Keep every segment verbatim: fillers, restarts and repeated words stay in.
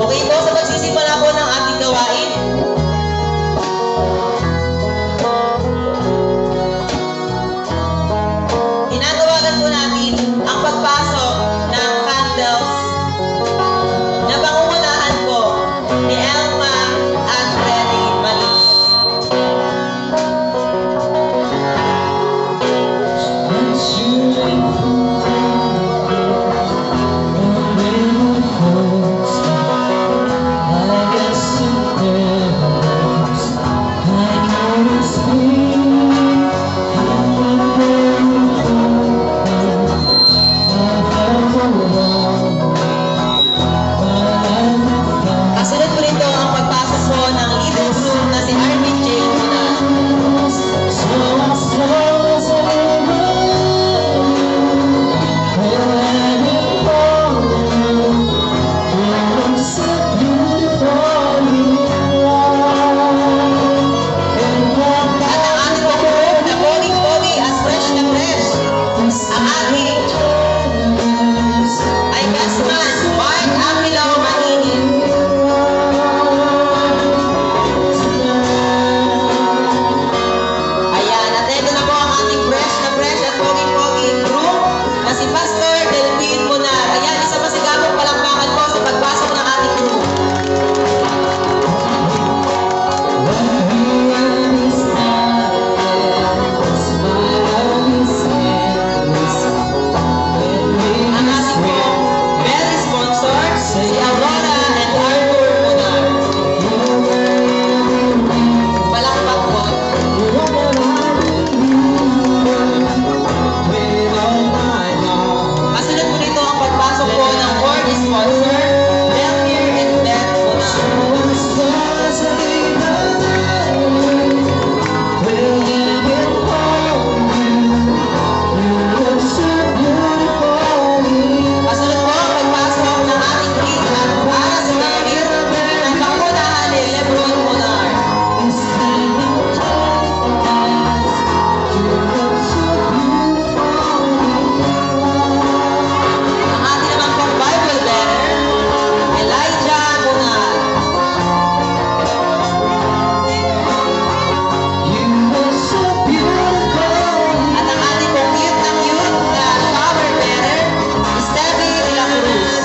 Okay po, sa pagsisimula po ng ating gawain. Tinatawagan po natin ang pagpasok ng candles na pangungunahan po ni Elma at Freddy Mali. Kasunod po nito ang pagpasok po ng leader group na si Armin J. Luna. At ang ating pong group na pogi-pogi at fresh na fresh. Ang ating ay Gasman, Mark Amilo Maninin. Ayan, at ito na po ang ating fresh na fresh at pogi-pogi group na si Pastor Delvin Munar. Ayan, isang masigabong palakpakan po sa pagpasok ng ating group. Ang ating pong belly sponsor, si Aurora and Arthur Munar. Palakpak po. Kasunod po nito ang pagpasok po ng board sponsor, Belmir and Beth Munar. Kasunod po ang pagpasok ng ating lead at para sa David ng pangunahan ni Lebron Munar. Ang ating naman pong Bible bearer, Elijah Munar. At ang ating pong cute na cute na shower bearer, Stevie De La Cruz.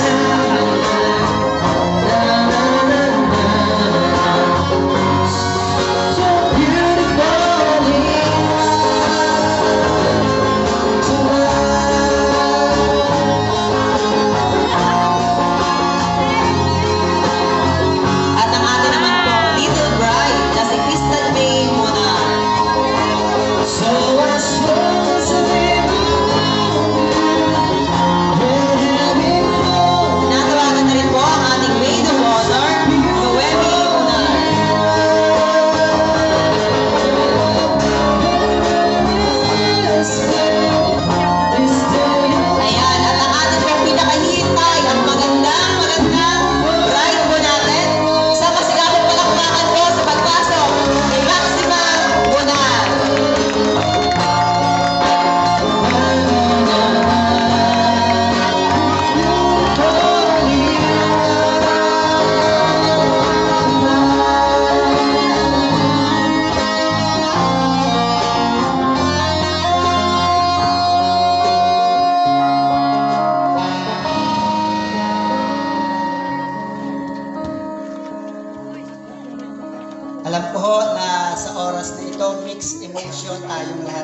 At ang ating naman pong little bride na si Crystal May Munar. Tinatawagan na rin po ang ating maid of honor, Noemi Munar. Ayan, at ang ating pong pinakahintay, ang magandang, magandang bride po natin. Sa masigabong palakpakan po sa pagpasok ni Maxima Munar. Alam ko ho na sa oras na ito, mixed emotion tayong lahat.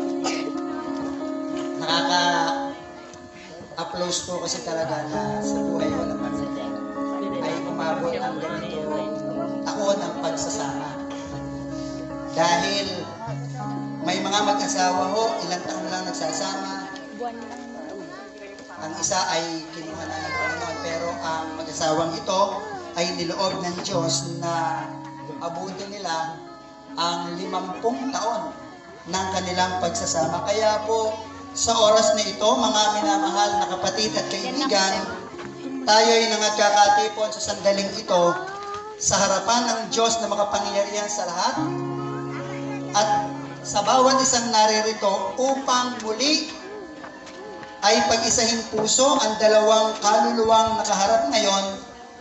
Nakaka-applause po kasi talaga na sa buhay ko naman ay umabot ang ganitong taon ng pagsasama. Dahil may mga mag-asawa ho, ilang taon lang nagsasama. Ang isa ay kinuha na ng Panginoon, pero ang mag-asawang ito ay niloob ng Diyos na abutin nila ang limampung taon ng kanilang pagsasama. Kaya po, sa oras na ito, mga minamahal na kapatid at kaibigan, tayo ay nangagkakatipon sa sandaling ito sa harapan ng Diyos na makapangyarihan sa lahat at sa bawat isang naririto upang muli ay pag-isahing puso ang dalawang kaluluwang nakaharap ngayon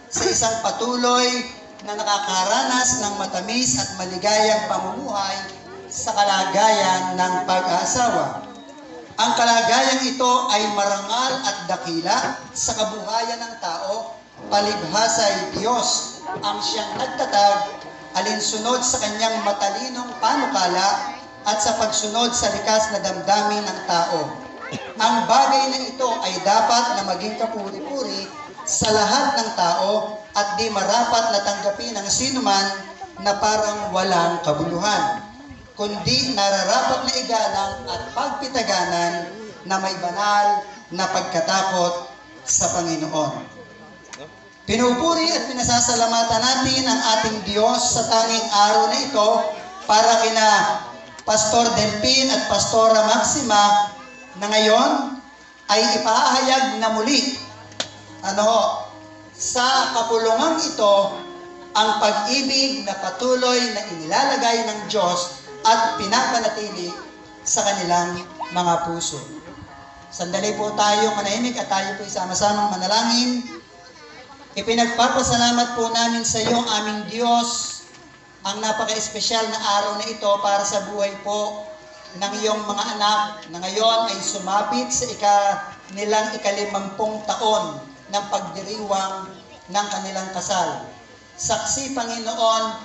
sa isang patuloy na nakakaranas ng matamis at maligayang pamumuhay sa kalagayan ng pag-aasawa. Ang kalagayang ito ay marangal at dakila sa kabuhayan ng tao, palibhasa'y Diyos ang siyang nagtatag, alinsunod sa kanyang matalinong panukala at sa pagsunod sa likas na damdamin ng tao. Ang bagay na ito ay dapat na maging kapuri-puri sa lahat ng tao at di marapat na tanggapin ng sinuman na parang walang kabuluhan, kundi nararapat na igalang at pagpitaganan na may banal na pagkatakot sa Panginoon. Pinupuri at pinasasalamatan natin ang ating Diyos sa tanging araw na ito para kina Pastor Delpin at Pastora Maxima na ngayon ay ipaahayag na muli ano sa kapulungan ito ang pag-ibig na patuloy na inilalagay ng Diyos at pinapanatili sa kanilang mga puso. Sandali po tayo manahimik at tayo po isama-samang manalangin. Ipinagpapasalamat po namin sa iyo, aming Diyos, ang napaka-espesyal na araw na ito para sa buhay po ng iyong mga anak na ngayon ay sumapit sa ika nilang ikalimampung taon ng pagdiriwang ng kanilang kasal. Saksi, Panginoon,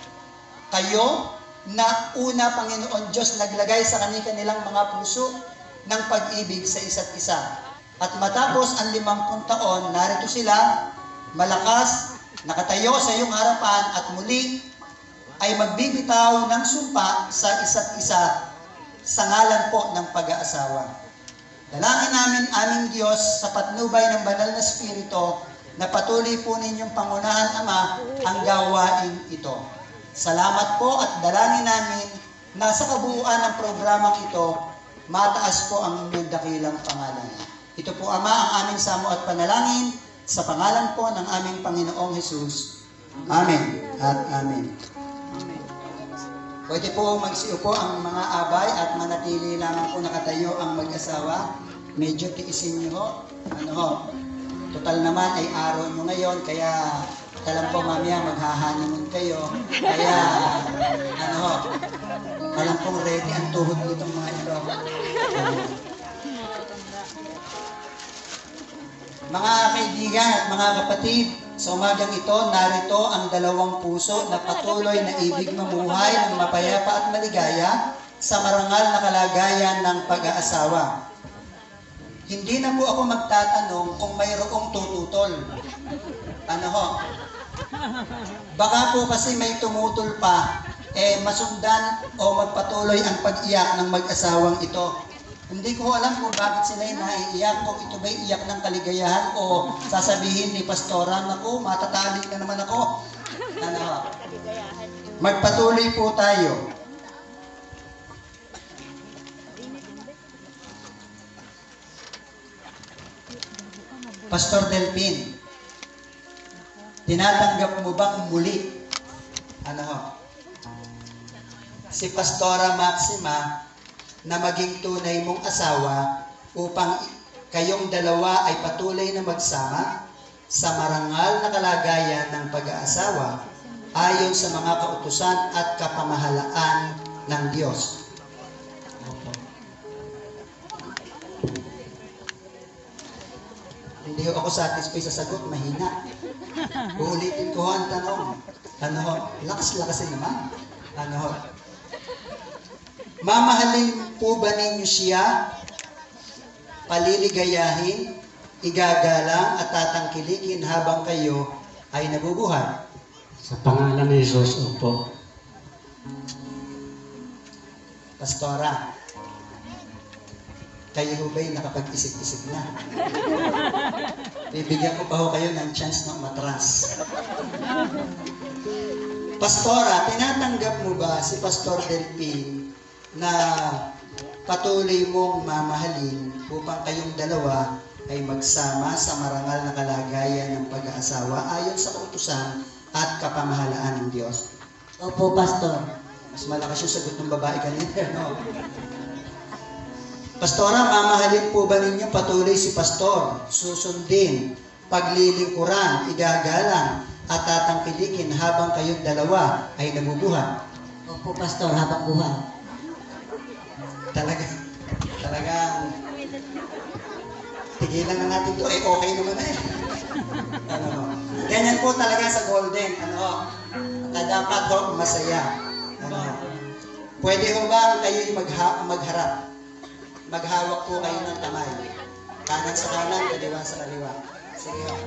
kayo na una, Panginoon Diyos, naglagay sa kanilang mga puso ng pag-ibig sa isa't isa. At matapos ang limampung taon, narito sila, malakas, nakatayo sa iyong harapan at muli ay magbibitaw ng sumpa sa isa't isa sa ngalan po ng pag-aasawa. Dalangin namin, aming Diyos, sa patnubay ng banal na Espiritu, na patuloy po ninyong pangunahan, Ama, ang gawain ito. Salamat po at dalangin namin na sa kabuuan ng programang ito, mataas po ang inyong dakilang pangalan. Ito po, Ama, ang aming samo at panalangin sa pangalan po ng aming Panginoong Hesus. Amen at Amen. Pwede po magsiupo ang mga abay at manatili lamang po nakatayo ang mag-asawa. Medyo tiisin nyo ho. Ano ho? Total naman ay araw nyo ngayon, kaya alam po mamaya maghahanimon kayo. Kaya, ano ho, alam pong ready ang tuhod nitong mga ito. Mga kaibigan at mga kapatid, sa umagang ito, narito ang dalawang puso na patuloy na ibig mamuhay ng mapayapa at maligaya sa marangal na kalagayan ng pag-aasawa. Hindi na po ako magtatanong kung mayroong tututol. Ano ho? Baka po kasi may tumutol pa, eh masundan o magpatuloy ang pag-iyak ng mag-asawang ito. Hindi ko alam kung bakit sila naiiyak, kung ito ba'y iyak ng kaligayahan o sasabihin ni Pastora, naku, matatalik na naman ako. Ano? Magpatuloy po tayo. Pastor Delpin, tinatanggap mo bang muli? Ano ho? Si Pastora Maxima na maging tunay mong asawa upang kayong dalawa ay patuloy na magsama sa marangal na kalagayan ng pag-aasawa ayon sa mga kautusan at kapamahalaan ng Diyos. Hindi ako satisfied sa sagot, mahina. Uulitin ko ang tanong. Ano ho? Lakas-lakasin naman. Ano ho? Mamahalin po ba ninyo siya? Paliligayahin, igagalang at tatangkilikin habang kayo ay nabubuhay? Sa pangalan ni Jesus, opo. Pastora, kayo ba'y nakapag-isip-isip na? Bibigyan ko pa ho kayo ng chance na umatras. Pastora, tinatanggap mo ba si Pastor Delpin na patuloy mong mamahalin upang kayong dalawa ay magsama sa marangal na kalagayan ng pag-aasawa ayon sa kautusan at kapamahalaan ng Diyos? Opo, Pastor. Mas malakas yung sagot ng babae kanina, no? Pastora, mamahalin po ba ninyo patuloy si Pastor? Susundin paglilingkuran, igagalang, at tatangkilikin habang kayong dalawa ay nabubuhay. Opo, Pastor, habang buhay. Talaga, talagang tigilan na natin to, eh okay naman na eh. Ano, ganyan po talaga sa golden, ano, na dapat ho masaya. Ano, pwede ho ba kayo magha magharap? Maghawak po kayo ng kamay. Kanan sa kanan, kaliwa sa kaliwa. Sige ho.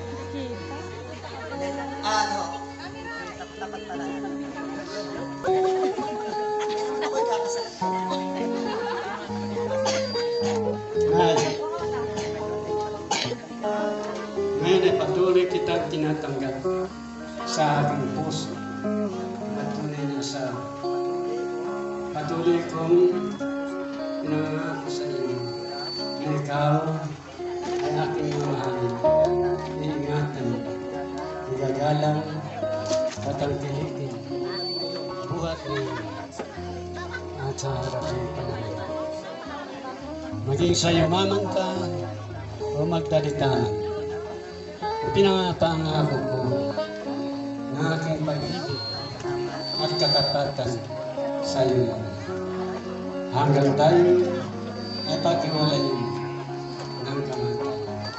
Ano? Tapat pala. Ako'y kakasal. Nay, ngayon ay patuloy kitang tinatanggap sa aking puso. Patuloy na sa patuloy kong pinangako sa iyo na ikaw ay aking mamahalin, iingatan, igagalang, tatangkilikin, buhat ngayon at sa harap ng panahon. Maging sa yumaman ka o magdalita man, pinangapangako ko na aking pag-ibig at katapatan sa iyo hanggang tayo ay paghiwalayin ng kamatayan.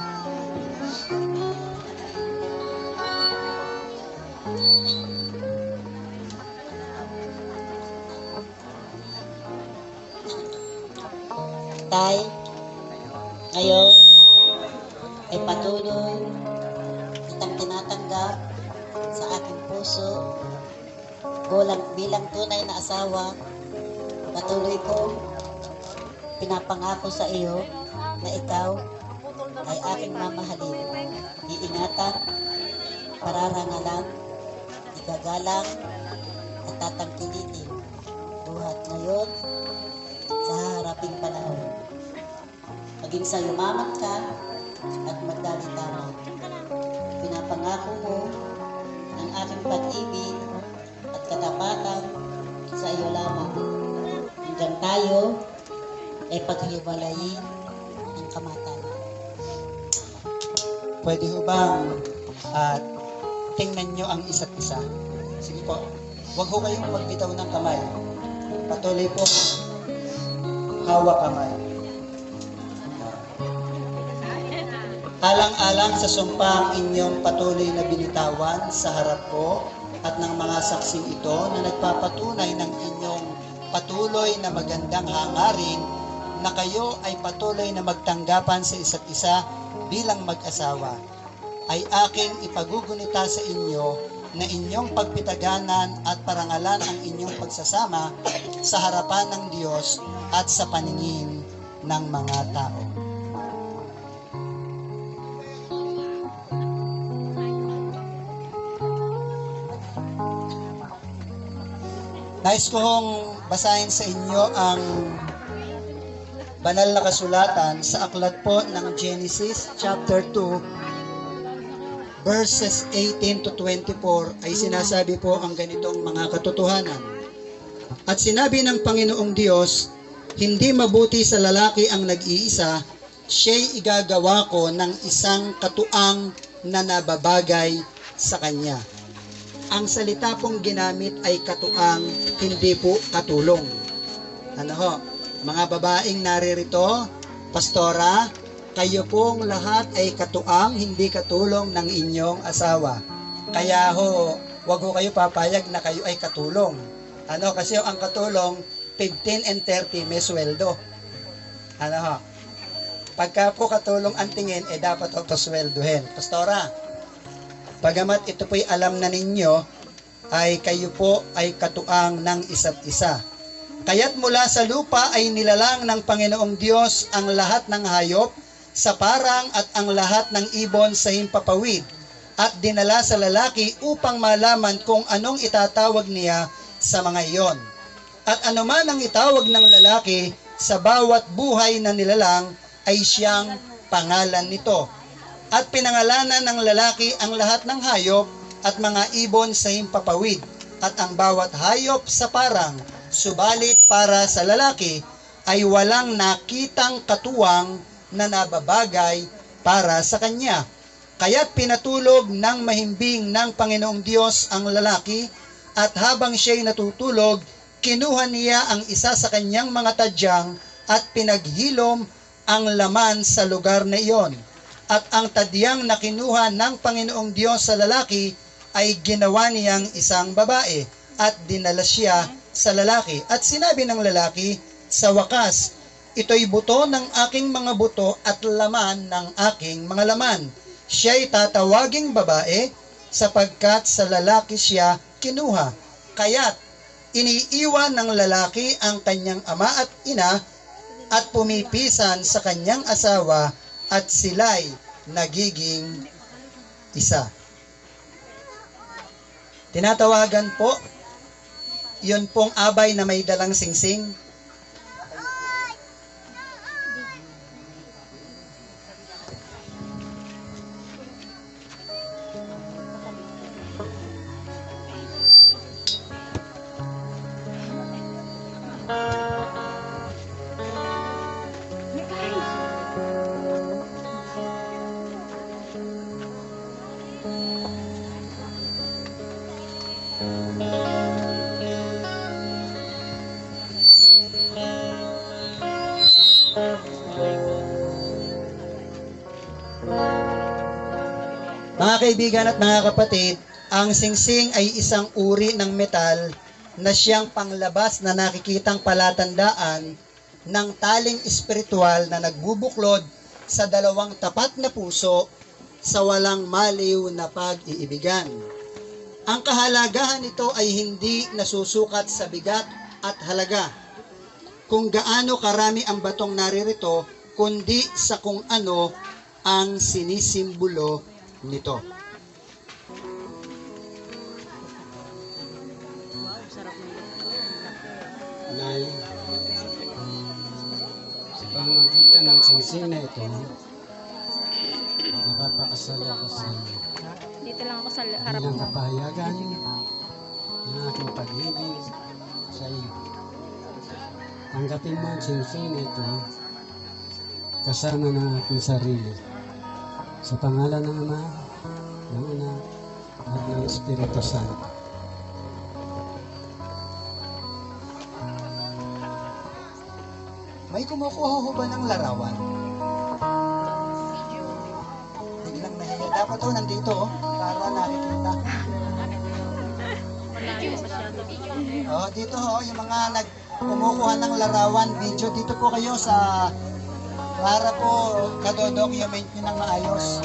Tay, ngayon ay patuloy kitang tinatanggap sa aking puso bilang, bilang tunay na asawa. Patuloy kong pinapangako sa iyo na ikaw ay aking mamahalin, iingatan, pararangalan, igagalang, at tatangkilikin buhat ngayon sa haraping panahon. Maging sa yumaman ka at magdalita man, pinapangako mo ang aking pag-ibig at katapatan sa iyo lamang hanggang tayo ay paghiwalayin ng kamatayan. Pwede ho bang at tingnan nyo ang isa't isa? Sige po, huwag ho kayong magbitaw ng kamay. Patuloy po, hawak kamay. Alang-alang sa sumpang inyong patuloy na binitawan sa harap ko at ng mga saksing ito na nagpapatunay ng inyong patuloy na magandang hangarin na kayo ay patuloy na magtanggapan sa isa't isa bilang mag-asawa, ay aking ipagugunita sa inyo na inyong pagpitaganan at parangalan ang inyong pagsasama sa harapan ng Diyos at sa paningin ng mga tao. Nais ko hong basahin sa inyo ang banal na kasulatan sa aklat po ng Genesis chapter two verses eighteen to twenty-four ay sinasabi po ang ganitong mga katotohanan. At sinabi ng Panginoong Diyos, hindi mabuti sa lalaki ang nag-iisa, siya'y igagawa ko ng isang katuang na nababagay sa kanya. Ang salita pong ginamit ay katuang, hindi po katulong. Ano ho? Mga babaeng naririto, pastora, kayo pong lahat ay katuang, hindi katulong ng inyong asawa. Kaya ho, wag ho kayo papayag na kayo ay katulong. Ano? Kasi ho, ang katulong, fifteen and thirty may sweldo. Ano ho? Pagka po katulong ang tingin, eh dapat ho to sweldohin. Pastora, bagamat ito po'y alam na ninyo, ay kayo po ay katuang ng isa't isa. Kaya't mula sa lupa ay nilalang ng Panginoong Diyos ang lahat ng hayop sa parang at ang lahat ng ibon sa himpapawid at dinala sa lalaki upang malaman kung anong itatawag niya sa mga iyon. At anuman ang itawag ng lalaki sa bawat buhay na nilalang ay siyang pangalan nito. At pinangalanan ng lalaki ang lahat ng hayop at mga ibon sa himpapawid at ang bawat hayop sa parang, subalit para sa lalaki ay walang nakitang katuwang na nababagay para sa kanya. Kaya't pinatulog ng mahimbing ng Panginoong Diyos ang lalaki, at habang siya'y natutulog, kinuha niya ang isa sa kanyang mga tadyang at pinaghilom ang laman sa lugar na iyon. At ang tadyang na kinuha ng Panginoong Diyos sa lalaki ay ginawa niyang isang babae, at dinala siya sa lalaki. At sinabi ng lalaki, sa wakas, ito'y buto ng aking mga buto at laman ng aking mga laman. Siya'y tatawaging babae sapagkat sa lalaki siya kinuha. Kaya't iniiwan ng lalaki ang kanyang ama at ina at pumipisan sa kanyang asawa, at sila'y nagiging isa. Tinatawagan po, yun pong abay na may dalang singsing. Mga kaibigan at mga kapatid, ang singsing ay isang uri ng metal na siyang panglabas na nakikitang palatandaan ng taling espiritual na nagbubuklod sa dalawang tapat na puso sa walang maliw na pag-iibigan. Ang kahalagahan nito ay hindi nasusukat sa bigat at halaga, kung gaano karami ang batong naririto, kundi sa kung ano ang sinisimbolo nito. Nay, sa pamamagitan ng singsing na ito, napapakasal ako sa Dito lang ako sa harap bilang mo. kapahayagan ng aking pag-ibig sa iyo. Tanggapin mo ang singsing na ito kasama ng aking sarili. Sa pangalan ng Ama, ng Anak, at ng Espiritu Santo. May kumukuha ho ba ng larawan? Biglang nahiya. Dapat ho nandito oh, para nakikita. Oh, dito ho, yung mga nag kumukuha ng larawan, video, dito po kayo sa para po kadodocument nyo ng maayos.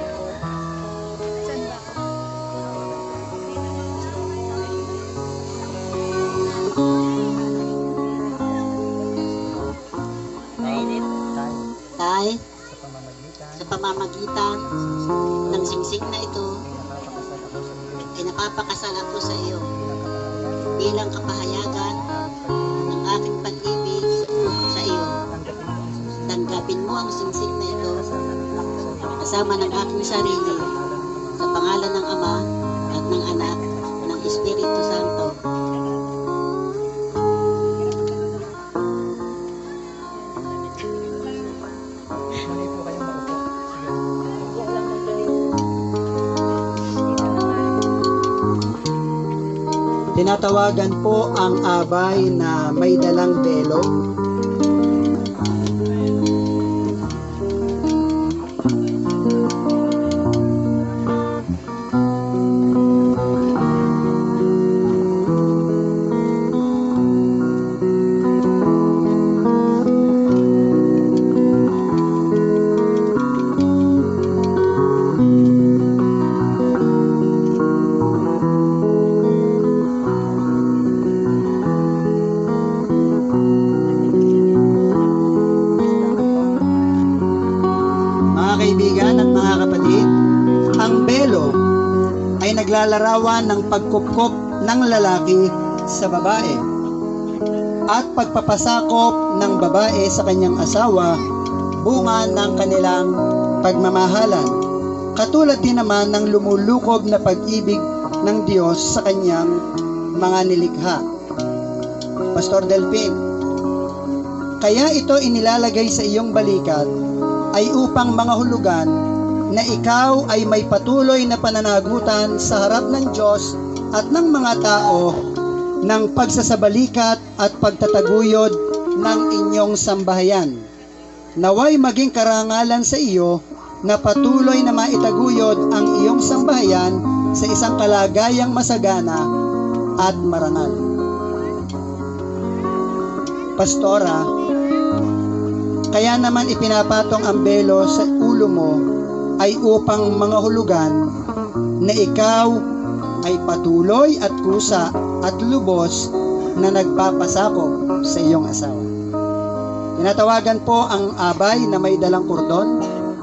Tay, sa pamamagitan ng singsing na ito, ay napapakasal ako sa iyo bilang kapahayagan ng aking pag-ibig sa iyo. Tanggapin mo ang singsing na ito kasama ng aking sarili sa pangalan ng Ama at ng Anak ng Espiritu Santo. Tinatawagan po ang abay na may dalang belo. Kaibigan at mga kapatid, ang belo ay naglalarawan ng pagkupkop ng lalaki sa babae at pagpapasakop ng babae sa kanyang asawa, bunga ng kanilang pagmamahalan. Katulad din naman ng lumulukob na pag-ibig ng Diyos sa kanyang mga nilikha. Pastor Delpin, kaya ito inilalagay sa iyong balikat ay upang mga hulugan na ikaw ay may patuloy na pananagutan sa harap ng Diyos at ng mga tao ng pagsasabalikat at pagtataguyod ng inyong sambahayan. Naway maging karangalan sa iyo na patuloy na maitaguyod ang iyong sambahayan sa isang kalagayang masagana at marangal. Pastora, kaya naman ipinapatong ang belo sa ulo mo ay upang mga hulugan na ikaw ay patuloy at kusa at lubos na nagpapasakop sa iyong asawa. Tinatawagan po ang abay na may dalang kordon.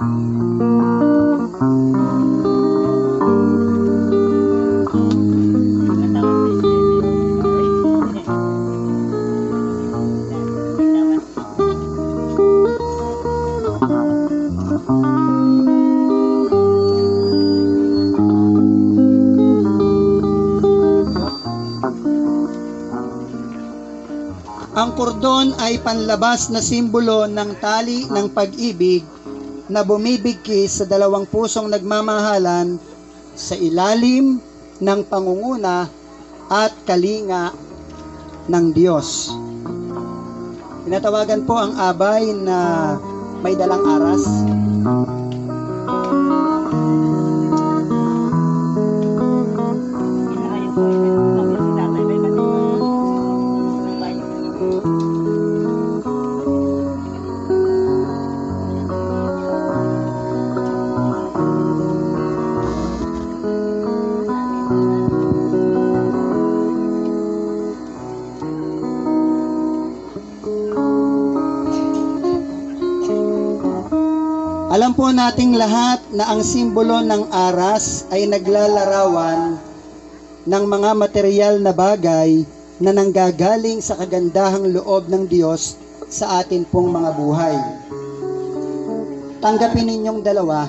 Ang kordon ay panlabas na simbolo ng tali ng pag-ibig na bumibigkis sa dalawang pusong nagmamahalan sa ilalim ng pangunguna at kalinga ng Diyos. Tinatawagan po ang abay na may dalang aras. Alam po nating lahat na ang simbolo ng aras ay naglalarawan ng mga material na bagay na nanggagaling sa kagandahang loob ng Diyos sa atin pong mga buhay. Tanggapin ninyong dalawa.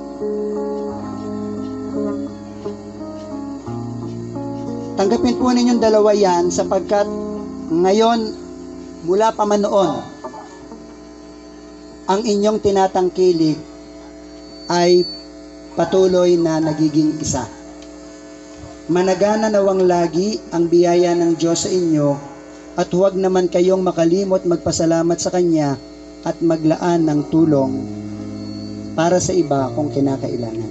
Tanggapin po ninyong dalawa yan sapagkat ngayon mula pa man noon ang inyong tinatangkilik ay patuloy na nagiging isa. Managana nawang lagi ang biyaya ng Diyos sa inyo at huwag naman kayong makalimot magpasalamat sa Kanya at maglaan ng tulong para sa iba kung kinakailangan.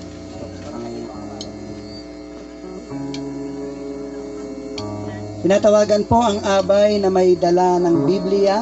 Pinatawagan po ang abay na may dala ng Biblia.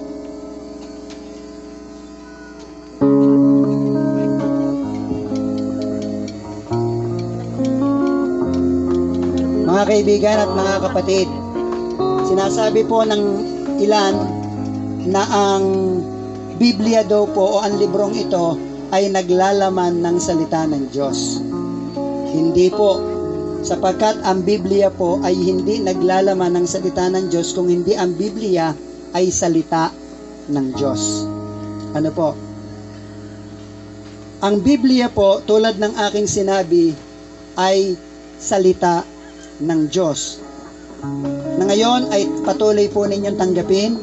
Mga kaibigan at mga kapatid, sinasabi po ng ilan na ang Biblia daw po o ang librong ito ay naglalaman ng salita ng Diyos. Hindi po, sapagkat ang Biblia po ay hindi naglalaman ng salita ng Diyos kung hindi ang Biblia ay salita ng Diyos. Ano po? Ang Biblia po, tulad ng aking sinabi, ay salita ng Diyos. Na ngayon ay patuloy po ninyong tanggapin.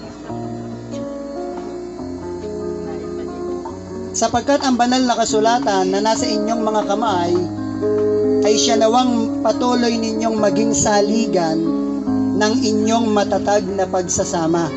Sapagkat ang banal na kasulatan na nasa inyong mga kamay ay siya nawang patuloy ninyong maging saligan ng inyong matatag na pagsasama.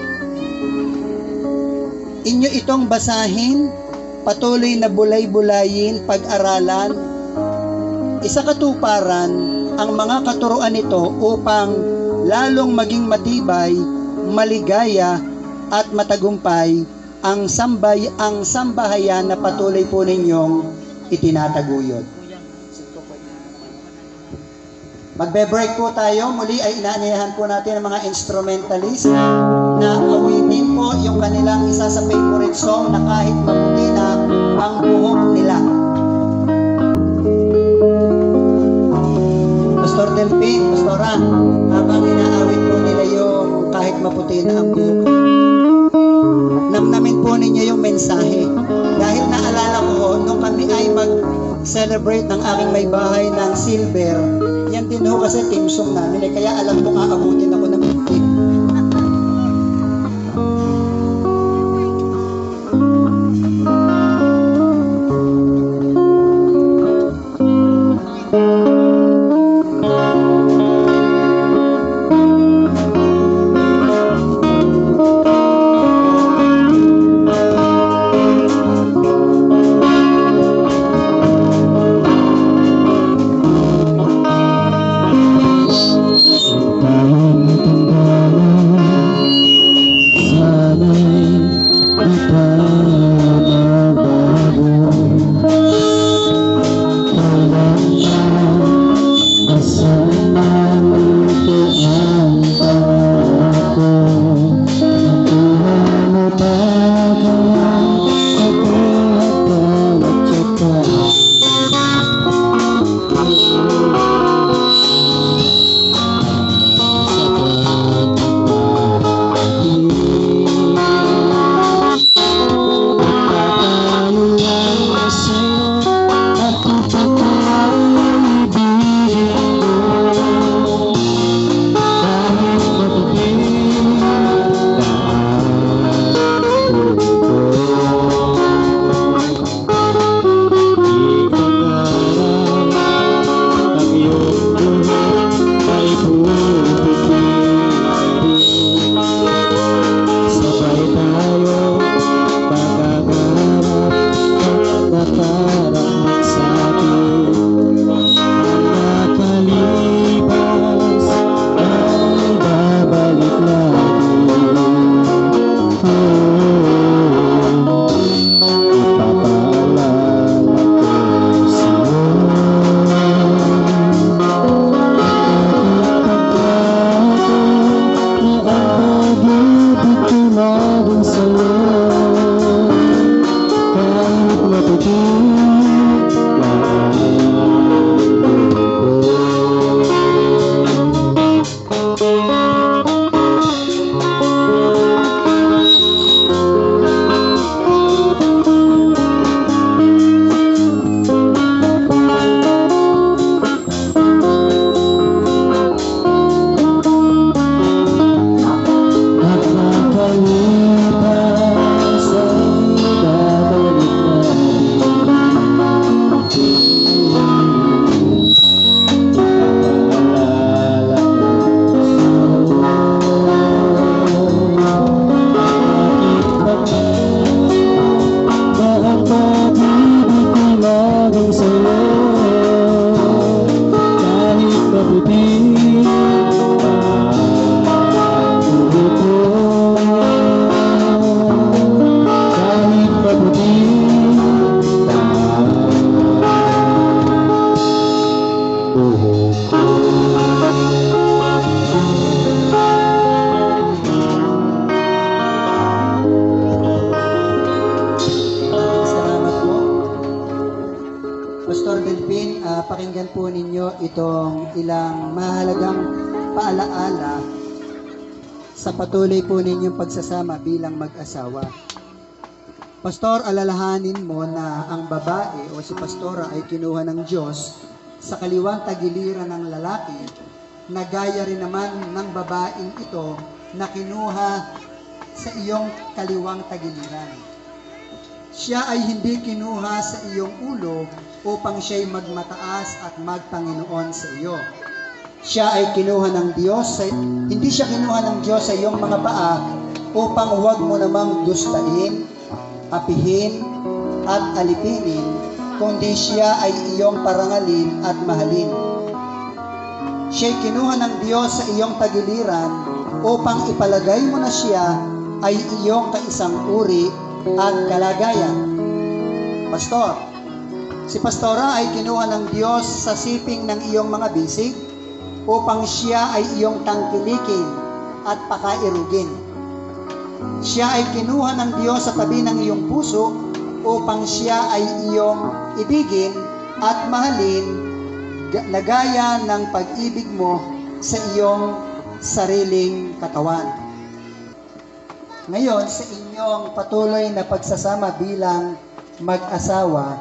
Inyo itong basahin, patuloy na bulay-bulayin, pag-aralan, isa katuparan ang mga katuruan nito upang lalong maging matibay, maligaya at matagumpay ang sambay ang sambahayan na patuloy po ninyong itinataguyod. Magbe-break po tayo. Muli ay inaanyayahan po natin ang mga instrumentalist na awitin po yung kanilang isa sa favorite song na kahit maputi na ang buhok nila. Pastor Delpin, Pastora, habang inaawit po nila yung kahit maputi na ang buhok, namnamin po ninyo yung mensahe. Dahil naalala ko, nung kami ay mag-celebrate ng aking may bahay ng silver, yan din ho kasi team song namin, eh, kaya alam ko aabutin ako ng puti. pakinggan po ninyo itong ilang mahalagang paalaala sa patuloy po ninyong pagsasama bilang mag-asawa. Pastor, alalahanin mo na ang babae o si pastora ay kinuha ng Diyos sa kaliwang tagiliran ng lalaki na gaya rin naman ng babaeng ito na kinuha sa iyong kaliwang tagiliran. Siya ay hindi kinuha sa iyong ulo upang siya'y magmataas at magpanginoon sa iyo. Siya ay kinuha ng Diyos, sa, hindi siya kinuha ng Diyos sa iyong mga paa upang huwag mo namang gustain, apihin, at alipinin, kundi siya ay iyong parangalin at mahalin. Siya'y kinuha ng Diyos sa iyong tagiliran upang ipalagay mo na siya ay iyong kaisang uri at kalagayan. Pastor, si pastora ay kinuha ng Diyos sa siping ng iyong mga bisig upang siya ay iyong tangkilikin at pakairugin. Siya ay kinuha ng Diyos sa tabi ng iyong puso upang siya ay iyong ibigin at mahalin na gaya ng pag-ibig mo sa iyong sariling katawan. Ngayon, sa inyong patuloy na pagsasama bilang mag-asawa,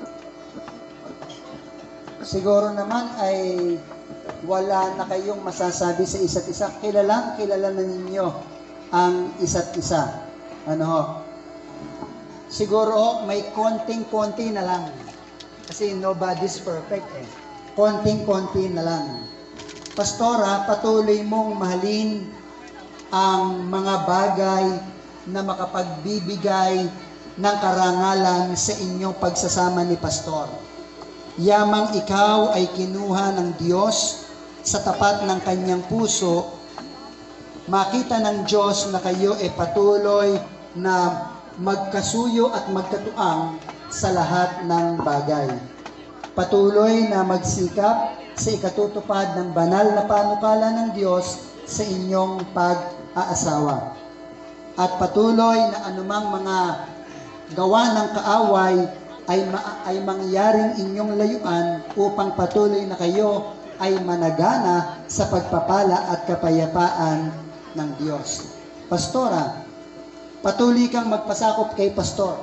siguro naman ay wala na kayong masasabi sa isa't isa. Kilalang kilala na ninyo ang isa't isa. Ano ho? Siguro may konting-konti na lang. Kasi nobody's perfect eh. Konting-konti na lang. Pastora, patuloy mong mahalin ang mga bagay na makapagbibigay ng karangalan sa inyong pagsasama ni Pastor. Yamang ikaw ay kinuha ng Diyos sa tapat ng kanyang puso, makita ng Diyos na kayo ay patuloy na magkasuyo at magkatuang sa lahat ng bagay. Patuloy na magsikap sa ikatutupad ng banal na panukala ng Diyos sa inyong pag-aasawa. At patuloy na anumang mga gawa ng kaaway ay, ma- ay mangyaring inyong layuan upang patuloy na kayo ay managana sa pagpapala at kapayapaan ng Diyos. Pastora, patuloy kang magpasakop kay pastor.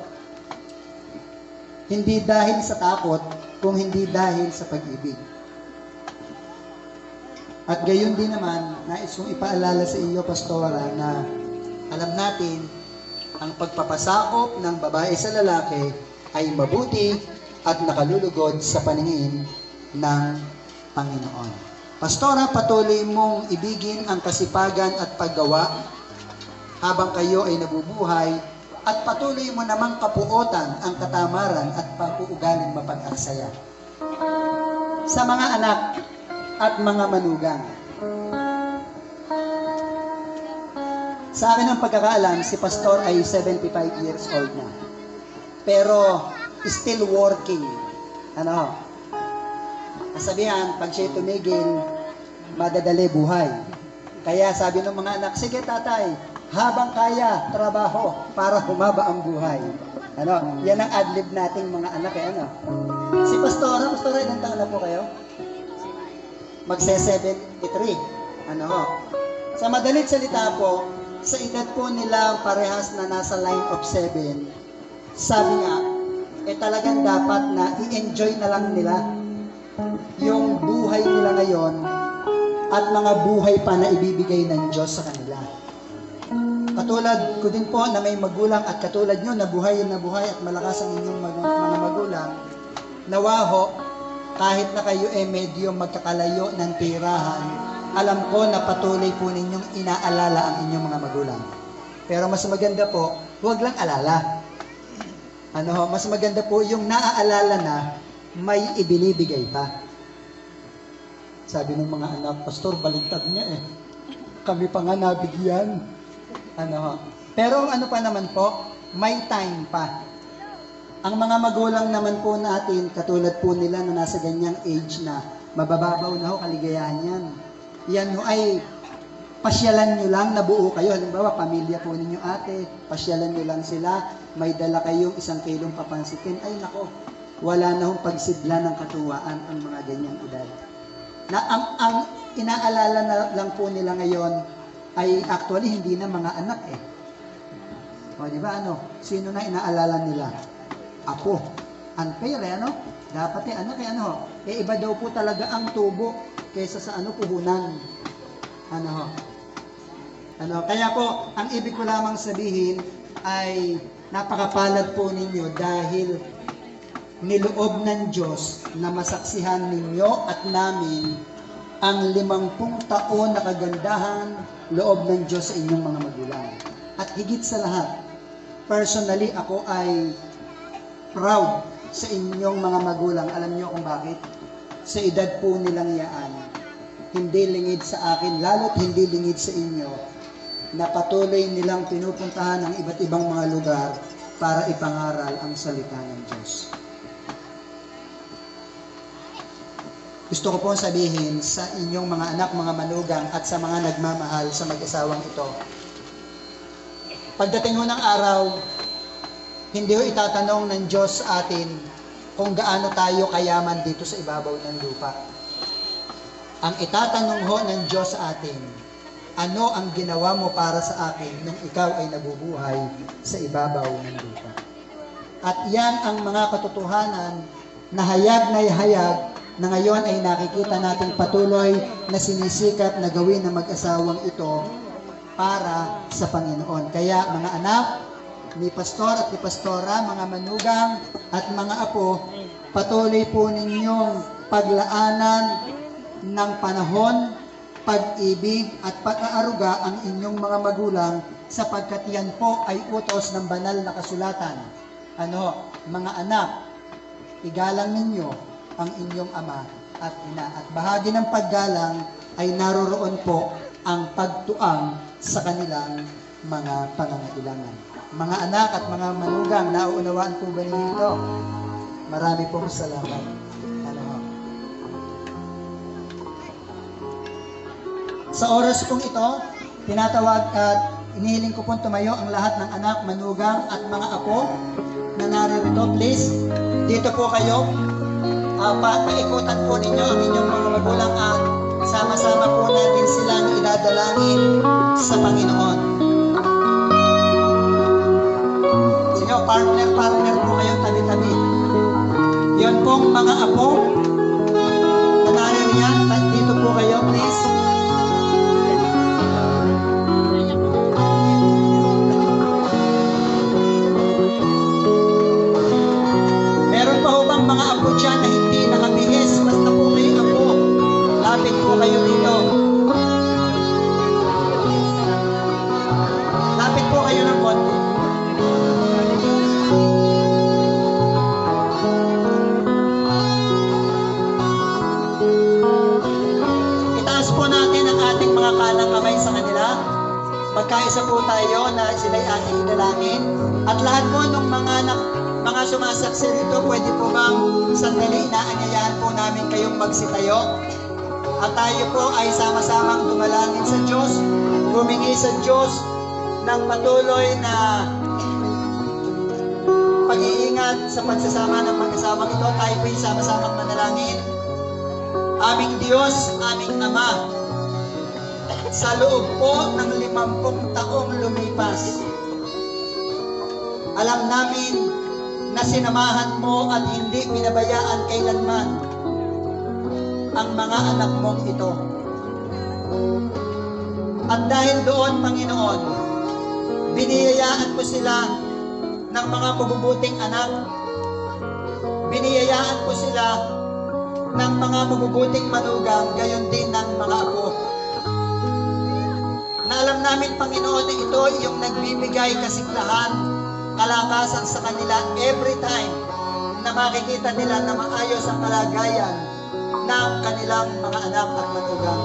Hindi dahil sa takot, kung hindi dahil sa pag-ibig. At gayon din naman, nais kong ipaalala sa iyo, pastora, na alam natin, ang pagpapasakop ng babae sa lalaki ay mabuti at nakalulugod sa paningin ng Panginoon. Pastora, patuloy mong ibigin ang kasipagan at paggawa habang kayo ay nabubuhay at patuloy mo namang kapuotan ang katamaran at pag-uugaling mapag-aksaya. Sa mga anak at mga manugang. Sa akin ang pagkakaalam, si pastor ay seventy-five years old na. Pero still working. Ano? Kasabihan, pag siya'y tumigil, madadali buhay. Kaya sabi ng mga anak, sige tatay, habang kaya, trabaho para humaba ang buhay. Ano? Yan ang adlib nating mga anak eh, ano? Si Pastora, Pastora, ilang taon na po kayo? Magse-seventy-three. Ano ho? Sa madalit salita po, sa edad po nila parehas na nasa line of seven, sabi nga, eh talagang dapat na i-enjoy na lang nila yung buhay nila ngayon at mga buhay pa na ibibigay ng Diyos sa kanila. Katulad ko din po na may magulang at katulad nyo na buhay na buhay at malakas ang inyong mag- mga magulang, nawaho, kahit na kayo eh medyo magkakalayo ng tirahan, alam ko na patuloy po ninyong inaalala ang inyong mga magulang. Pero mas maganda po, huwag lang alala. Ano, mas maganda po yung naaalala na may ibinibigay pa. Sabi ng mga anak, Pastor, baligtad niya eh. Kami pa nga nabigyan. Ano, pero ano pa naman po, may time pa. Ang mga magulang naman po natin, katulad po nila na nasa ganyang age na mabababaw na ho kaligayahan yan. Yan ho ay pasyalan nyo lang na buo kayo. Halimbawa, pamilya po ninyo ate, pasyalan nyo lang sila, may dala kayong isang kilong papansitin. Ay nako, wala na hong pagsidla ng katuwaan ang mga ganyang edad. Na ang, ang inaalala na lang po nila ngayon ay actually hindi na mga anak eh. O di ba ano, sino na inaalala nila? Apo. Unfair eh ano? Dapat eh anak eh ano? Eh iba daw po talaga ang tubo kaysa sa ano puhunan. Ano ho? Ano, kaya po, ang ibig ko lamang sabihin ay napakapalad po ninyo dahil niloob ng Diyos na masaksihan ninyo at namin ang limampung taon na kagandahan loob ng Diyos sa inyong mga magulang. At higit sa lahat, personally ako ay proud sa inyong mga magulang. Alam niyo kung bakit? Sa edad po nilang yaan, hindi lingid sa akin, lalo't hindi lingid sa inyo, na patuloy nilang pinupuntahan ang iba't ibang mga lugar para ipangaral ang salita ng Diyos. Gusto ko po sabihin sa inyong mga anak, mga manugang at sa mga nagmamahal sa mag-asawang ito, pagdating ho ng araw, hindi ho itatanong ng Diyos sa atin kung gaano tayo kayaman dito sa ibabaw ng lupa. Ang itatanong ho ng Diyos sa atin, ano ang ginawa mo para sa akin nung ikaw ay nabubuhay sa ibabaw ng lupa? At yan ang mga katotohanan na hayag na hayag na ngayon ay nakikita natin patuloy na sinisikap na gawin ng mag-asawang ito para sa Panginoon. Kaya mga anak, ni pastor at ni pastora, mga manugang at mga apo, patuloy po ninyong paglaanan ng panahon, pag-ibig at pag-aaruga ang inyong mga magulang sapagkat yan po ay utos ng banal na kasulatan. Ano, mga anak, igalang ninyo ang inyong ama at ina. At bahagi ng paggalang ay naroroon po ang pagtuang sa kanilang mga pangangailangan. Mga anak at mga manugang, nauunawaan po ba ninyo ito? Marami pong salamat. Ano ho? Sa oras pong ito, tinatawag at inihiling ko pong tumayo ang lahat ng anak, manugang at mga apo na naririto. Please, dito po kayo. Uh, pa paikutan po ninyo ang inyong mga magulang at sama-sama po natin silang idadalangin sa Panginoon. Sige, partner-partner po kayo tabi-tabi. Yun pong mga apo na naririyan, dito po kayo, please. Meron pa ho bang mga apo dyan na hindi nakabihis? Basta po kayo apo. Lapit po kayo dito. Lapit po kayo ng konti. Itaas po natin ang ating mga kanang kamay sa kanila. Magkaisa po tayo na sila'y ating idalangin. At lahat po ng mga anak, mga sumasaksi rito, pwede po bang sandali inaanyayahan po namin kayong magsitayo? At tayo po ay sama-samang dumalangin sa Diyos, humingi sa Diyos ng patuloy na pag-iingat sa pagsasama ng mag-asawang ito. Tayo po ay sama-samang manalangin. Aming Diyos, aming Ama, sa loob po ng limampung taong lumipas, alam namin na sinamahan mo at hindi pinabayaan kailanman ang mga anak mong ito. At dahil doon, Panginoon, biniyayaan mo sila ng mga mabubuting anak. Biniyayaan mo sila ng mga mabubuting manugang, gayon din ng mga apo. Na alam namin, Panginoon, na ito yung nagbibigay kasiglahan, kalakasan sa kanila every time na makikita nila na maayos ang kalagayan ng kanilang mga anak at manugang.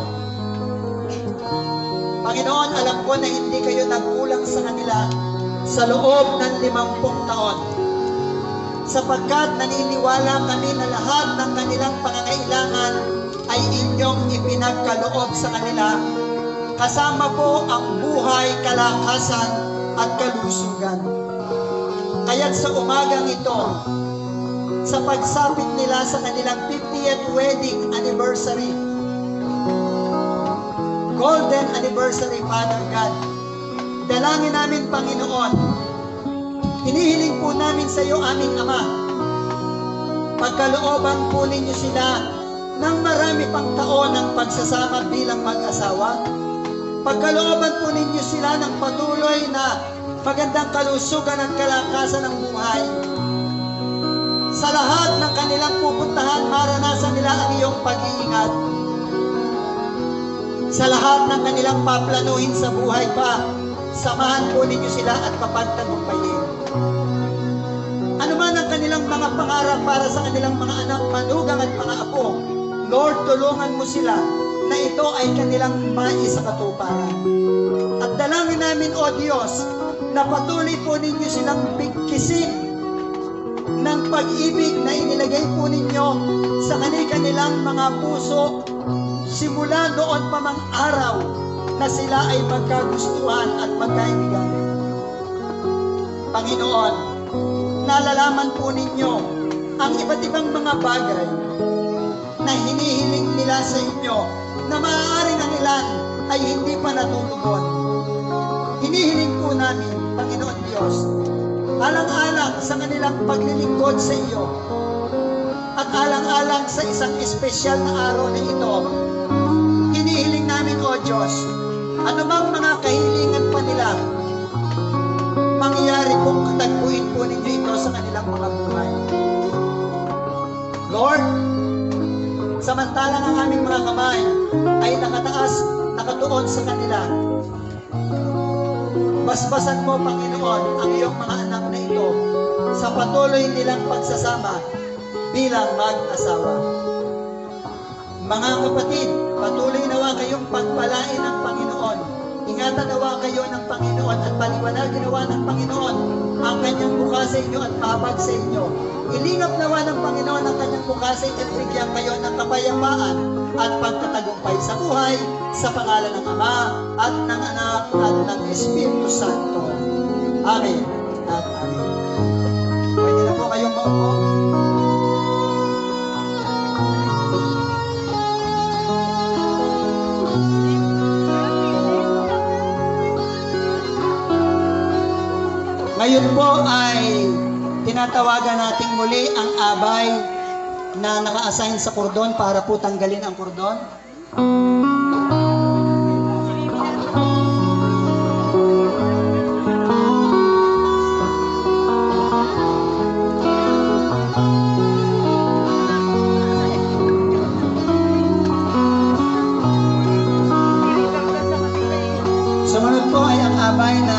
Panginoon, alam ko na hindi kayo nagkulang sa kanila sa loob ng limampung taon, sapagkat naniniwala kami na lahat ng kanilang pangangailangan ay inyong ipinagkaloob sa kanila, kasama po ang buhay, kalakasan at kalusugan. Kaya't sa umagang ito, sa pagsapit nila sa kanilang fiftieth wedding anniversary, golden anniversary, Father God, dalangin namin, Panginoon, hinihiling po namin sa iyo, aming Ama, pagkalooban po ninyo sila ng marami pang taon ng pagsasama bilang mag-asawa. Pagkalooban po ninyo sila ng patuloy na magandang kalusugan at kalakasan ng buhay. Sa lahat ng kanilang pupuntahan, maranasan nila ang iyong pag-iingat. Sa lahat ng kanilang paplanuhin sa buhay pa, samahan po ninyo sila at papagtagumpayin. Ano man ang kanilang mga pangarap para sa kanilang mga anak, manugang at mga apo, Lord, tulungan mo sila na ito ay kanilang maisakatuparan. At dalangin namin, O Diyos, na patuloy po ninyo silang bigkisin ng pag-ibig na inilagay po ninyo sa kanilang mga puso simula noon pa mang araw na sila ay magkagustuhan at magkaibigan. Panginoon, nalalaman po ninyo ang iba't ibang mga bagay na hinihiling nila sa inyo na maaaring ang ilan ay hindi pa natutugon. Hinihiling po namin, Panginoon Diyos, alang-alang sa kanilang paglilingkod sa iyo at alang-alang sa isang espesyal na araw na ito, hinihiling namin, O Diyos, anumang mga kahilingan pa nila, mangyayari kung katagpuin po ninyo ito sa kanilang mga buhay. Lord, samantalang ang aming mga kamay ay nakataas, nakatuon sa kanila, basbasan mo, Panginoon, ang iyong mga anak na ito sa patuloy nilang pagsasama bilang mag-asawa. Mga kapatid, patuloy nawa kayong pagpalain ng Panginoon. Ingatan nawa kayo ng Panginoon at paliwanagin nawa ng Panginoon ang kanyang mukha sa inyo at pabag sa inyo. Ilingap nawa ng Panginoon ang kanyang mukha sa inyo at bigyan kayo ng kapayapaan at pagtatagumpay sa buhay sa pangalan ng Ama at ng Anak at ng Espiritu Santo. Amen at Amen. Pwede na po kayong maupo. Ngayon po ay tinatawagan natin muli ang abay na naka-assign sa kordon para po tanggalin ang kordon. Sumunod po ay ang abay na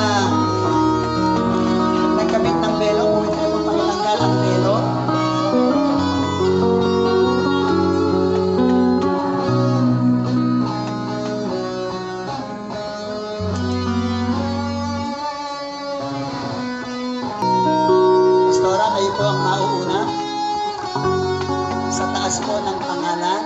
nagkabit ng belo. Pwede na po pakitanggal ang belo. Pastora, kayo po ang mauuna sa taas po ng pangalan.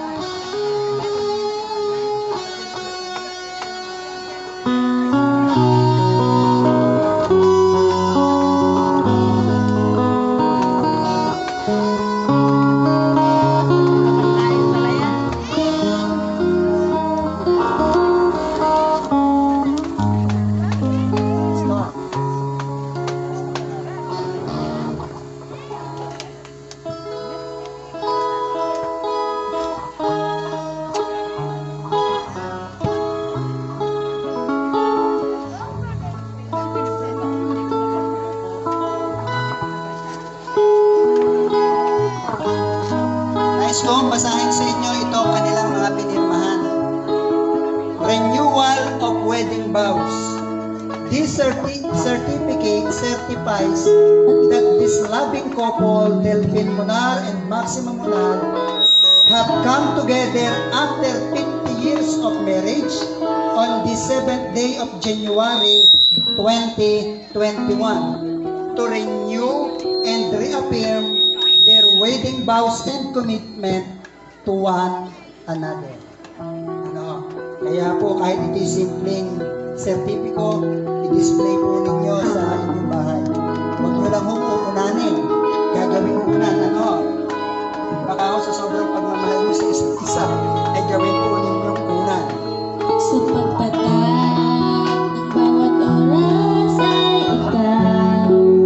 Nais kong basahin sa inyo ito kanilang mga pinirmahan. Renewal of wedding vows. This certi certificate certifies that this loving couple, Delphine Munar and Maxima Munar, have come together after fifty years of marriage on the seventh day of January twenty twenty-one to renew and reaffirm their wedding vows and commitment to one another. Ano? Kaya po kahit ito'y simpleng sertipiko, i-display po ninyo sa inyong bahay. Huwag nyo lang hong uunanin. Gagawin ko unan, ano? Baka ako sa sobrang pagmamahal mo sa isa't isa, ay gawin po ninyong unan. Sa pagpataan ng bawat oras ay ikaw,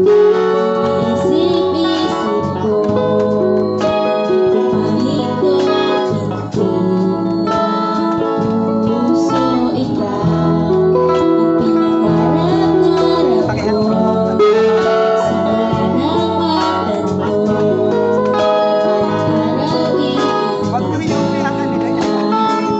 isip-isip ko, kumahigop pinting ng puso ikaw, ang pinangarap-ngarap ko, simula ng magtanto, ang araw-ibig Huwag nyo yung umiyakan nila yan.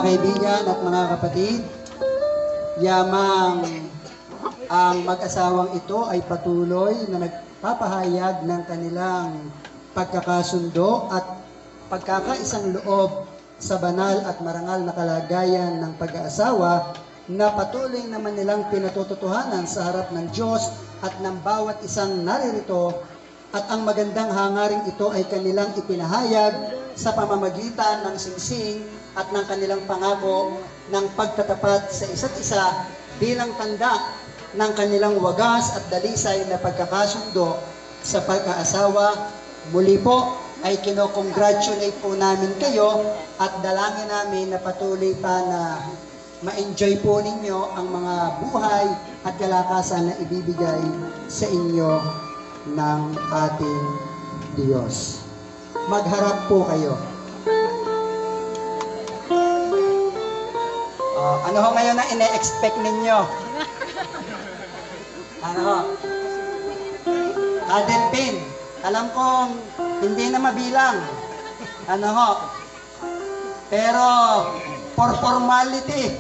kaibigan at mga kapatid, yamang ang mag-asawang ito ay patuloy na nagpapahayag ng kanilang pagkakasundo at pagkakaisang loob sa banal at marangal na kalagayan ng pag-aasawa na patuloy naman nilang pinatututuhanan sa harap ng Diyos at ng bawat isang naririto, at ang magandang hangaring ito ay kanilang ipinahayag sa pamamagitan ng singsing at ng kanilang pangako ng pagtatapat sa isa't isa bilang tanda ng kanilang wagas at dalisay na pagkakasundo sa pag-aasawa. Muli po ay kino-congratulate po namin kayo at dalangin namin na patuloy pa na ma-enjoy po ninyo ang mga buhay at kalakasan na ibibigay sa inyo ng ating Diyos. Magharap po kayo. Oh, ano ho ngayon na ine-expect ninyo? Ano ho? Adel Pin, alam kong hindi na mabilang. Ano ho? Pero, for formality.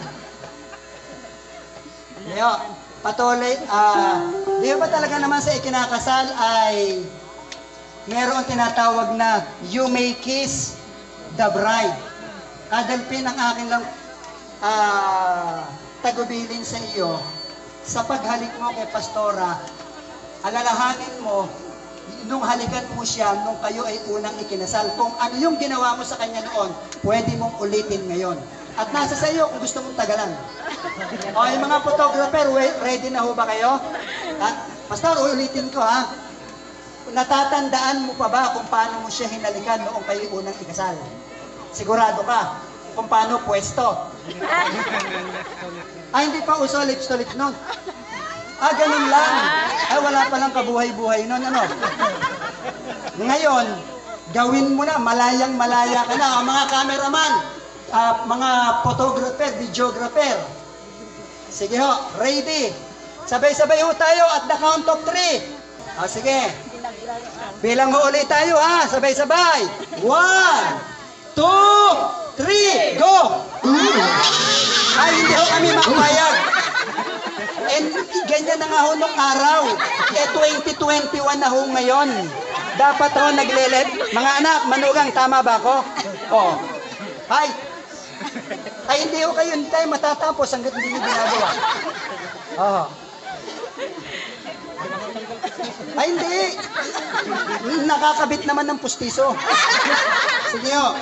Leo, patuloy, ah, uh, di ba talaga naman sa ikinakasal ay mayroong tinatawag na you may kiss the bride. Adel Pin, ang akin lang uh, tagubilin sa iyo, sa paghalik mo kay Pastora, alalahanin mo, nung halikan mo siya, nung kayo ay unang ikinasal, kung ano yung ginawa mo sa kanya noon, pwede mong ulitin ngayon. At nasa sa iyo kung gusto mong tagalan. O, yung mga photographer, ready na ho ba kayo? At, Pastor, ulitin ko ha. Natatandaan mo pa ba kung paano mo siya hinalikan noong kayo unang ikasal? Sigurado ka kung paano pwesto? Ay, hindi pa uso lips to lips nun. Ah, ganun lang. Ay, wala pa lang kabuhay-buhay nun, ano? Ngayon, gawin mo na, malayang malaya ka na. O, mga cameraman, uh, mga photographer, videographer. Sige ho, ready. Sabay-sabay ho tayo at the count of three. O, sige. Bilang ho ulit tayo ha, sabay-sabay. One, two, three, go! Ay, hindi ho kami makapayag. And ganyan na nga ho nung araw. Eh, twenty twenty-one na ho ngayon. Dapat ho nagle-let. Mga anak, manugang, tama ba ako? Oh. Ay. Ay, hindi ho kayo, hindi tayo matatapos hanggat hindi nyo ginagawa. Oh. Ay, hindi. Nakakabit naman ng pustiso. Sige ho.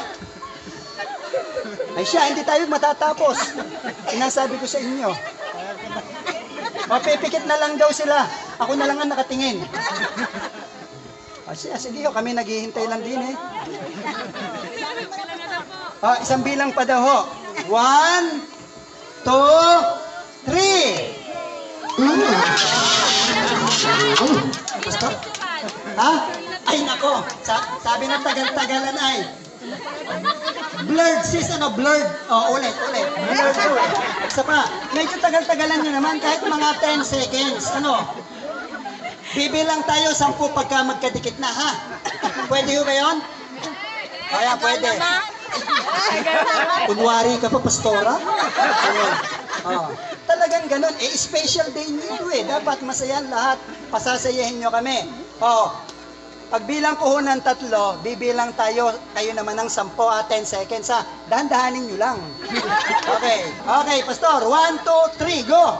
Ay siya, hindi tayo matatapos. Sinasabi ko sa inyo. Mapipikit na lang daw sila. Ako na lang ang nakatingin. O siya, sige ho, kami naghihintay lang din eh. O, isang bilang pa daw ho. One, two, three. Gusto? Ha? Ay nako, Sa sabi ng tagal-tagalan ay blurred sis, ano, blurred. O, ulit, ulit. Blurred to eh. Isa pa, medyo tagal-tagalan nyo naman, kahit mga ten seconds. Ano? Bibilang tayo, sampu pagka magkadikit na, ha? Pwede ho ba yun? O, yan, pwede. Kunwari ka pa, Pastora? Ayun. O, talagang ganun. Eh, special day nyo eh. Dapat masaya lahat. Pasasayahin nyo kami. O, pagbilang ko ho ng tatlo, bibilang tayo, kayo naman ng sampo at ten seconds ha. Dahan-dahanin nyo lang. Okay. Okay, Pastor. One, two, three, go!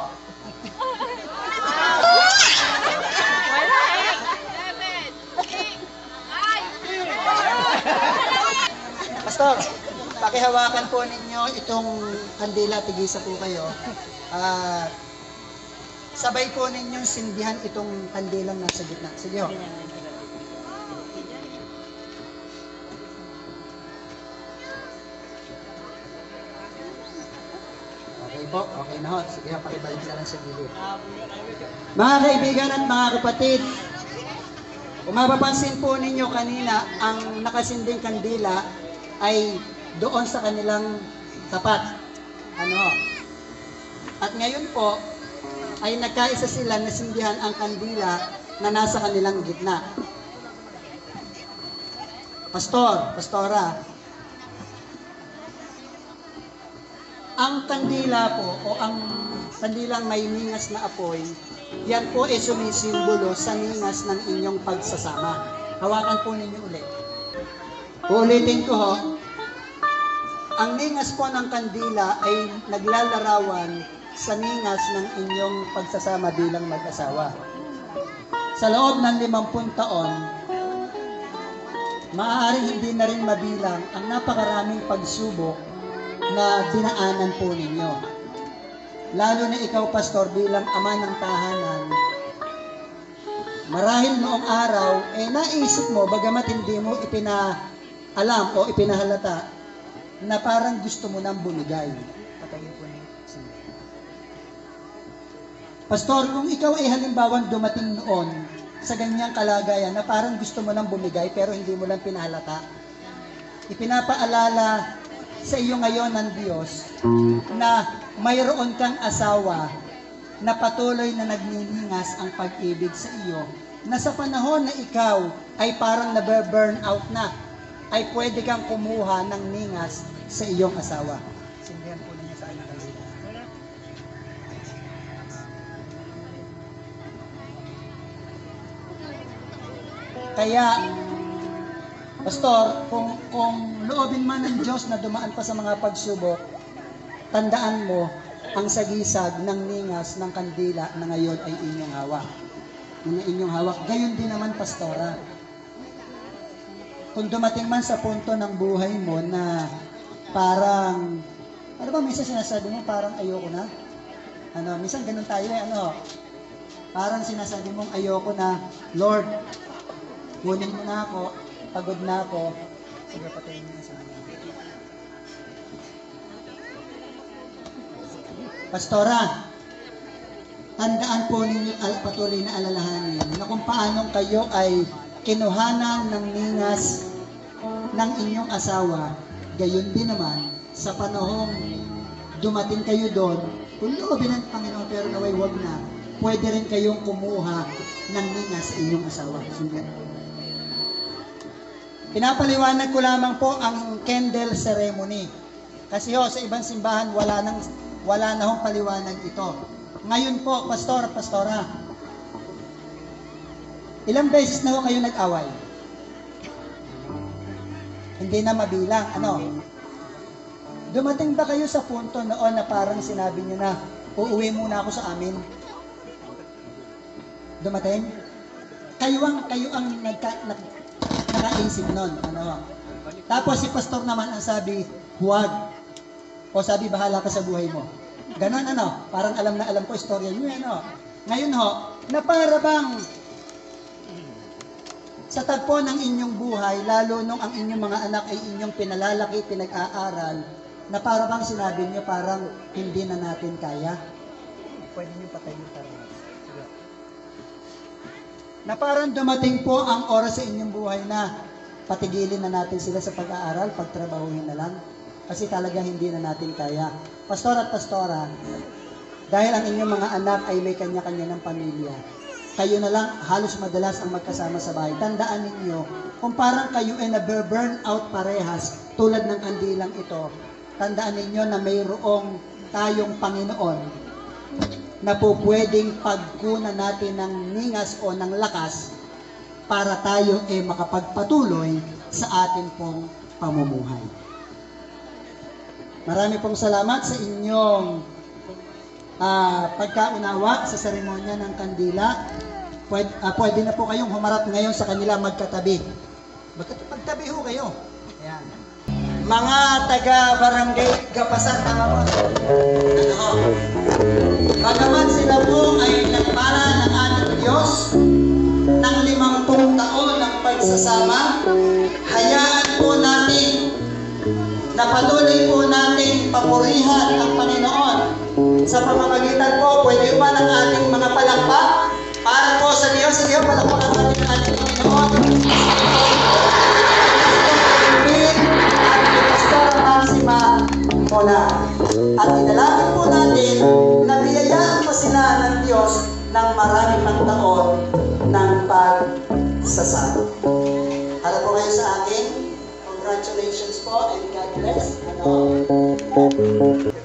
Pastor, pakihawakan po ninyo itong kandila, tigisa po kayo. Uh, sabay po ninyong sindihan itong kandilang nasa gitna. Sige ho. Okay po, okay na ho. Sige ho, pakibalik na lang sa gilid. Mga kaibigan at mga kapatid, kung mapapansin po ninyo kanina, ang nakasinding kandila ay doon sa kanilang tapat. Ano? At ngayon po, ay nagkaisa sila na sindihan ang kandila na nasa kanilang gitna. Pastor, Pastora, ang kandila po o ang kandilang may ningas na apoy, yan po ay sumisimbolo sa ningas ng inyong pagsasama. Hawakan po ninyo ulit. Uulitin ko ho. Ang ningas po ng kandila ay naglalarawan sa ningas ng inyong pagsasama bilang mag-asawa. Sa loob ng limampung taon, maaaring hindi na rin mabilang ang napakaraming pagsubok na dinaanan po ninyo. Lalo na ikaw, pastor, bilang ama ng tahanan, marahil noong araw, eh naisip mo, bagamat hindi mo ipinaalam o ipinahalata, na parang gusto mo nang bumigay. Patayin po niyo. Pastor, kung ikaw ay halimbawang dumating noon sa ganyang kalagayan na parang gusto mo nang bumigay pero hindi mo lang pinahalata, ipinapaalala sa iyo ngayon ng Diyos na mayroon kang asawa na patuloy na nagniningas ang pag-ibig sa iyo, na sa panahon na ikaw ay parang nabe-burn out na, ay pwede kang kumuha ng ningas sa iyong asawa. Sindihan po niya sa akin. Kaya, pastor, kung, kung loobin man ng Diyos na dumaan pa sa mga pagsubok, tandaan mo ang sagisag ng ningas ng kandila na ngayon ay inyong hawak. Yung inyong hawak. Gayon din naman, pastora. Kung dumating man sa punto ng buhay mo na parang, ano ba, minsan sinasabi mo, parang ayoko na. Ano, minsan ganun tayo eh, ano, parang sinasabi mong ayoko na, Lord, kunin mo na ako, pagod na ako. Sige, patayin mo na sa akin. Pastora, tandaan po ninyo al- patuloy na alalahanin na kung paano kayo ay kinuhanan ng ningas ng inyong asawa, gayon din naman sa panahong dumating kayo doon, kung loobin ng Panginoon pero naway wag na, pwede rin kayong kumuha ng ningas sa inyong asawa. Sige. Pinapaliwanag ko lamang po ang candle ceremony. Kasi ho, sa ibang simbahan, wala, nang, wala na hong paliwanag ito. Ngayon po, pastor, pastora, ilang beses na ho kayo nag-away? Hindi na mabilang. Ano? Dumating ba kayo sa punto noon na parang sinabi niyo na, uuwi muna ako sa amin? Dumating? Kayo ang, kayo ang nagka, nag, nakaisip nun. Ano? Tapos si pastor naman ang sabi, huwag. O sabi, bahala ka sa buhay mo. Ganon ano, parang alam na alam ko istorya nyo. Ano? Ngayon ho, na para bang sa tagpo ng inyong buhay, lalo nung ang inyong mga anak ay inyong pinalalaki, pinag-aaral, na para bang sinabi nyo parang hindi na natin kaya. Pwede nyo patayin para. Na parang dumating po ang oras sa inyong buhay na patigilin na natin sila sa pag-aaral, pagtrabahuhin na lang. Kasi talaga hindi na natin kaya. Pastor at pastora, dahil ang inyong mga anak ay may kanya-kanya ng pamilya, kayo na lang halos madalas ang magkasama sa bahay. Tandaan ninyo, kung parang kayo ay na-burn out parehas, tulad ng kandilang ito, tandaan ninyo na mayroong tayong Panginoon na po pwedeng pagkunan natin ng ningas o ng lakas para tayo ay makapagpatuloy sa atin pong pamumuhay. Marami pong salamat sa inyong uh, pagkaunawa sa seremonya ng kandila. Pwede, uh, pwede na po kayong humarap ngayon sa kanila magkatabi. Magkatabi ho kayo. Ayan. Mga taga-barangay Gapasan, tama po. Ano ho? Bagaman sila po ay nagpala ng ating Diyos ng limampung taon ng pagsasama, hayaan po natin na patuloy po natin papurihan ang Panginoon. Sa pamamagitan po, pwede ba ng ating mga palakpak para po sa Diyos, sa Diyos, palakpakan natin ang ating Panginoon. Mola. At idalangin po natin na biyayaan pa sila ng Diyos ng marami pang taon ng pagsasama. Ano po kayo sa akin? Congratulations po and God bless. Ano?